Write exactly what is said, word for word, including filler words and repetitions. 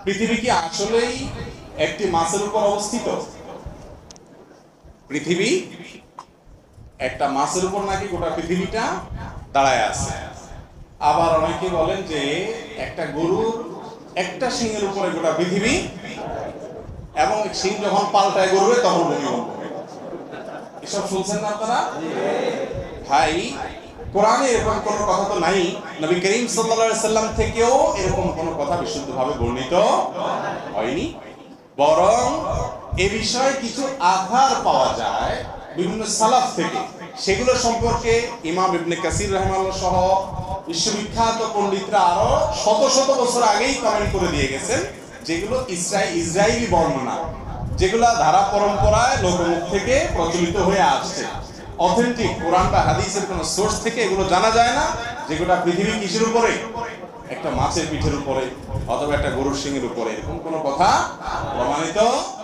পৃথিবী কি আসলেই একটি মাছের উপর অবস্থিত? পৃথিবী একটা মাছের উপর নাকি গোটা পৃথিবীটা দাঁড়ায় আছে। আবার অনেকে বলেন যে একটা গরুর একটা শিংয়ের উপরে গোটা পৃথিবী, এবং শিং যখন পাল্টায় গরুরে তখন ভূমিকম্প। এসব শুনছেন না আপনারা? ভাই, কোরআনে এরকম কোনো কথা তো নাই, নবী করিম সাল্লাল্লাহু আলাইহি সাল্লাম থেকেও এরকম কোনো কথা বিশুদ্ধভাবে বর্ণিত হয়নি। বরং এ বিষয়ে কিছু আধার পাওয়া যায় বিভিন্ন সালাফ থেকে। সেগুলো সম্পর্কে ইমাম ইবনে কাসির রাহিমাহুল্লাহ সহ বিশ্ববিখ্যাত পণ্ডিতরা আরো শত শত বছর আগেই কমেন্ট করে দিয়ে গেছেন, যেগুলো ইসরায়েল ইসরায়েলি বর্ণনা, যেগুলো ধারা পরম্পরায় লোকমুখ থেকে প্রচলিত হয়ে আসছে। অথেন্টিক কোরআন বা হাদিসের কোনো সোর্স থেকে এগুলো জানা যায় না। যেগুলো পৃথিবী কিসের উপরে, একটা মাছের পিঠের উপরে অথবা একটা গরুর শিংয়ের উপরে, এরকম কোনো কথা প্রমাণিত